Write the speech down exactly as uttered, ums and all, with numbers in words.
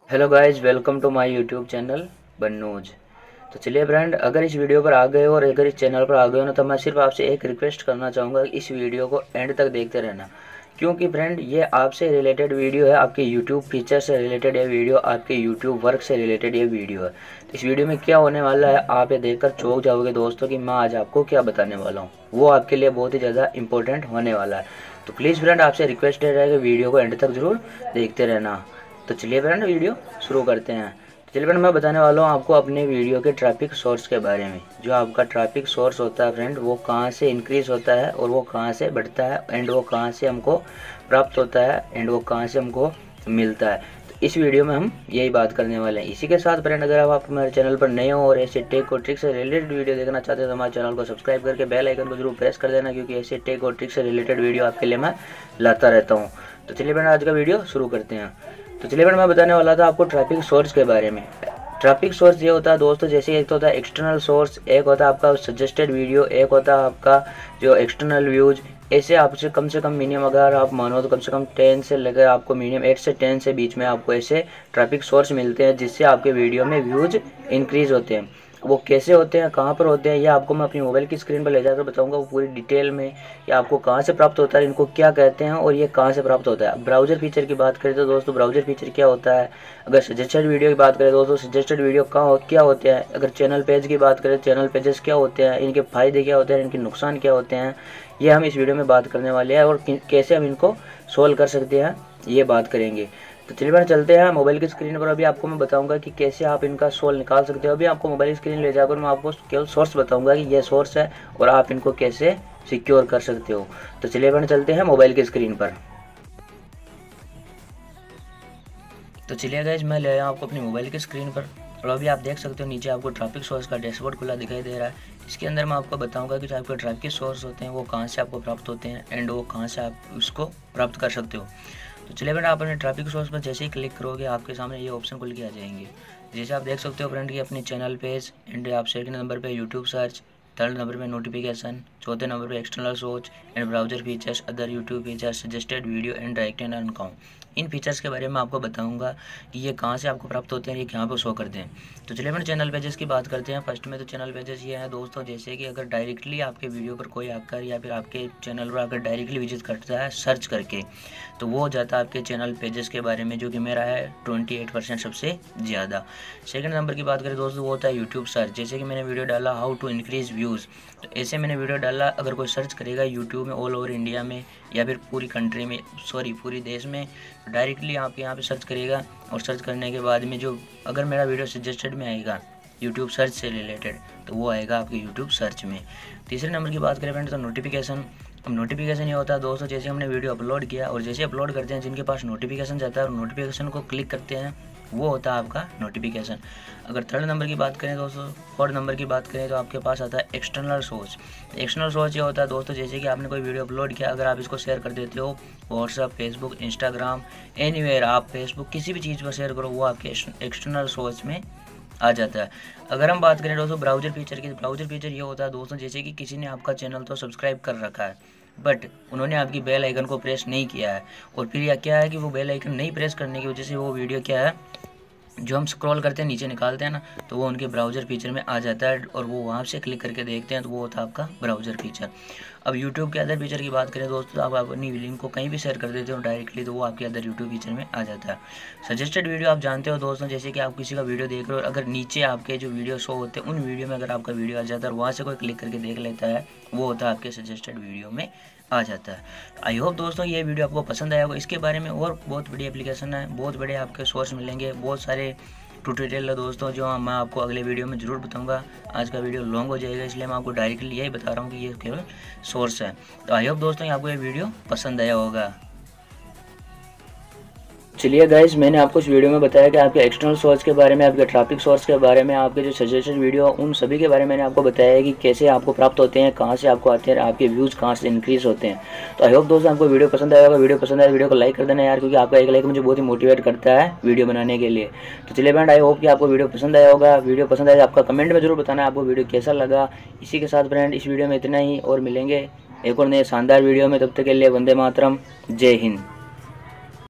Hello guys, welcome to my YouTube channel बन्नूज। तो चलिए फ्रेंड, अगर इस वीडियो पर आ गए हो और अगर इस चैनल पर आ गए हो ना, तो मैं सिर्फ आपसे एक रिक्वेस्ट करना चाहूँगा, इस वीडियो को एंड तक देखते रहना। क्योंकि फ्रेंड ये आपसे रिलेटेड वीडियो है, आपके यूट्यूब फीचर से रिलेटेड ये वीडियो, आपके यूट्यूब वर्क से रिलेटेड ये वीडियो है। तो इस वीडियो में क्या होने वाला है, आप ये देखकर चौंक जाओगे दोस्तों कि मैं आज आपको क्या बताने वाला हूँ। वो आपके लिए बहुत ही ज़्यादा इंपॉर्टेंट होने वाला है। तो प्लीज़ फ्रेंड, आपसे रिक्वेस्ट है कि वीडियो को एंड तक ज़रूर देखते रहना। तो चलिए फ्रेंड, वीडियो शुरू करते हैं। तो चलिए फ्रेंड, मैं बताने वाला हूँ आपको अपने वीडियो के ट्रैफिक सोर्स के बारे में। जो आपका ट्रैफिक सोर्स होता है फ्रेंड, वो कहाँ से इंक्रीज़ होता है और वो कहाँ से बढ़ता है, एंड वो कहाँ से हमको प्राप्त होता है, एंड वो कहाँ से हमको मिलता है। तो इस वीडियो में हम यही बात करने वाले हैं। इसी के साथ फ्रेंड, अगर आप हमारे चैनल पर नए हो और ऐसे टेक और ट्रिक से रिलेटेड वीडियो देखना चाहते हैं तो हमारे चैनल को सब्सक्राइब करके बेल आइकन को जरूर प्रेस कर देना, क्योंकि ऐसे टेक और ट्रिक से रिलेटेड वीडियो आपके लिए मैं लाता रहता हूँ। तो चलिए फ्रेंड, आज का वीडियो शुरू करते हैं। तो चलिए फ्रेंड, मैं बताने वाला था आपको ट्रैफिक सोर्स के बारे में। ट्रैफिक सोर्स ये होता है दोस्तों, जैसे एक तो होता है एक्सटर्नल सोर्स, एक होता है आपका सजेस्टेड वीडियो, एक होता है आपका जो एक्सटर्नल व्यूज। ऐसे आपसे कम से कम मिनिमम अगर आप मानो तो कम से कम टेन से लेकर आपको मिनिमम एट से टेन से बीच में आपको ऐसे ट्रैफिक सोर्स मिलते हैं, जिससे आपके वीडियो में व्यूज इंक्रीज होते हैं। वो कैसे होते हैं, कहाँ पर होते हैं, ये आपको मैं अपनी मोबाइल की स्क्रीन पर ले जाकर बताऊंगा वो पूरी डिटेल में। ये आपको कहाँ से प्राप्त होता है, इनको क्या कहते हैं और ये कहाँ से प्राप्त होता है। ब्राउज़र फीचर की बात करें तो दोस्तों, ब्राउज़र फीचर क्या होता है। अगर सजेस्टेड वीडियो की बात करें दोस्तों, सजेस्टेड वीडियो कहाँ क्या होते हैं। अगर चैनल पेज की बात करें, चैनल पेजेस क्या होते हैं, इनके फ़ायदे क्या होते हैं, इनके नुकसान क्या होते हैं, ये हम इस वीडियो में बात करने वाले हैं। और कैसे हम इनको सोल्व कर सकते हैं, ये बात करेंगे। तो चलिए बार चलते हैं मोबाइल की स्क्रीन पर। अभी आपको मैं बताऊंगा कि कैसे आप इनका सोल्व निकाल सकते हो। अभी आपको मोबाइल की स्क्रीन ले जाकर मैं आपको केवल सोर्स बताऊंगा कि ये सोर्स है और आप इनको कैसे सिक्योर कर सकते हो। तो चलिए बार चलते हैं मोबाइल की स्क्रीन पर। तो चलिए गाइस, मैं ले आया आपको अपनी मोबाइल की स्क्रीन पर और अभी आप देख सकते हो नीचे आपको ट्रैफिक सोर्स का डैशबोर्ड खुला दिखाई दे रहा है। इसके अंदर मैं आपको बताऊंगा कि जो आपके ट्रैफिक सोर्स होते हैं वो कहाँ से आपको प्राप्त होते हैं, एंड वो कहाँ से आप उसको प्राप्त कर सकते हो। तो चलिए फ्रेंड, आप अपने ट्रैफिक सोर्स पर जैसे ही क्लिक करोगे आपके सामने ये ऑप्शन खुल के आ जाएंगे। जैसे आप देख सकते हो फ्रेंड कि अपने चैनल पेज, एंड आप सेकंड नंबर पे यूट्यूब सर्च, थर्ड नंबर पे नोटिफिकेशन, चौथे नंबर पे external source and browser features, other YouTube features, suggested video and direct and account. इन फीचर्स के बारे में आपको बताऊंगा कि ये कहाँ से आपको प्राप्त होते हैं, ये कहाँ पर शो करते हैं। तो चलिए फ्रेंड, चैनल पेजेस की बात करते हैं। फर्स्ट में तो चैनल पेजेस ये है दोस्तों, जैसे कि अगर डायरेक्टली आपके वीडियो पर कोई आकर या फिर आपके चैनल पर आकर डायरेक्टली विजिट करता है सर्च करके, तो वो हो जाता है आपके चैनल पेजेस के बारे में, जो कि मेरा है ट्वेंटी एट परसेंट सबसे ज़्यादा। सेकंड नंबर की बात करें दोस्तों, वो होता है यूट्यूब सर्च। जैसे कि मैंने वीडियो डाला हाउ टू इंक्रीज व्यूज़, तो ऐसे मैंने वीडियो डाला, अगर कोई सर्च करेगा यूट्यूब में ऑल ओवर इंडिया में या फिर पूरी कंट्री में, सॉरी पूरी देश में, तो डायरेक्टली आप यहाँ पे सर्च करेगा और सर्च करने के बाद में जो अगर मेरा वीडियो सजेस्टेड में आएगा यूट्यूब सर्च से रिलेटेड, तो वो आएगा आपके यूट्यूब सर्च में। तीसरे नंबर की बात करें फ्रेंड तो नोटिफिकेशन। अब नोटिफिकेशन ये होता है दोस्तों, जैसे हमने वीडियो अपलोड किया और जैसे अपलोड करते हैं जिनके पास नोटिफिकेशन जाता है और नोटिफिकेशन को क्लिक करते हैं, वो होता है आपका नोटिफिकेशन। अगर थर्ड नंबर की बात करें दोस्तों, फोर्थ नंबर की बात करें तो आपके पास आता है एक्सटर्नल सोर्स। एक्सटर्नल सोर्स ये होता है दोस्तों, जैसे कि आपने कोई वीडियो अपलोड किया, अगर आप इसको शेयर कर देते हो व्हाट्सअप, फेसबुक, इंस्टाग्राम, एनीवेयर, आप फेसबुक किसी भी चीज़ पर शेयर करो, वो आपके एक्सटर्नल सोर्स में आ जाता है। अगर हम बात करें दोस्तों ब्राउजर फीचर की, ब्राउजर फीचर ये होता है दोस्तों, जैसे कि किसी ने आपका चैनल तो सब्सक्राइब कर रखा है, बट उन्होंने आपकी बेल आइकन को प्रेस नहीं किया है, और फिर यह क्या है कि वो बेल आइकन नहीं प्रेस करने की वजह से वो वीडियो क्या है, जो हम स्क्रॉल करते हैं नीचे निकालते हैं ना, तो वो उनके ब्राउज़र फीचर में आ जाता है और वो वहाँ से क्लिक करके देखते हैं, तो वो होता है आपका ब्राउज़र फीचर। अब यूट्यूब के अदर फीचर की बात करें दोस्तों, आप अपनी लिंक को कहीं भी शेयर कर देते हो डायरेक्टली, तो वो आपके अदर यूट्यूब फीचर में आ जाता है। सजेस्टेड वीडियो आप जानते हो दोस्तों, जैसे कि आप किसी का वीडियो देख रहे हो, अगर नीचे आपके जो वीडियो शो होते हैं उन वीडियो में अगर आपका वीडियो आ जाता है और वहाँ से कोई क्लिक करके देख लेता है, वो होता है आपके सजेस्टेड वीडियो में आ जाता है। आई होप दोस्तों ये वीडियो आपको पसंद आया होगा। इसके बारे में और बहुत बड़ी एप्लीकेशन है, बहुत बड़े आपके सोर्स मिलेंगे, बहुत सारे ट्यूटोरियल है दोस्तों, जो मैं आपको अगले वीडियो में ज़रूर बताऊंगा। आज का वीडियो लॉन्ग हो जाएगा, इसलिए मैं आपको डायरेक्टली यही बता रहा हूँ कि ये केवल सोर्स है। तो आई होप दोस्तों आपको ये वीडियो पसंद आया होगा। चलिए गाइस, मैंने आपको इस वीडियो में बताया कि आपके एक्सटर्नल सोर्स के बारे में, आपके ट्रैफिक सोर्स के बारे में, आपके जो सजेस्टेड वीडियो, उन सभी के बारे में मैंने आपको बताया है कि कैसे आपको प्राप्त होते हैं, कहां से आपको आते हैं, आपके व्यूज़ कहां से इंक्रीज होते हैं। तो आई होप दोस्तों आपको वीडियो पसंद आया होगा। वीडियो पसंद आया वीडियो को लाइक कर देना यार, क्योंकि आपका एक लाइक मुझे बहुत ही मोटिवेट करता है वीडियो बनाने के लिए। तो चलिए फ्रेंड, आई होप कि आपको वीडियो पसंद आया होगा। वीडियो पसंद आया आपका कमेंट में जरूर बताना आपको वीडियो कैसा लगा। इसी के साथ फ्रेंड इस वीडियो में इतना ही, और मिलेंगे एक और नए शानदार वीडियो में। तब तक के लिए वंदे मातरम, जय हिंद।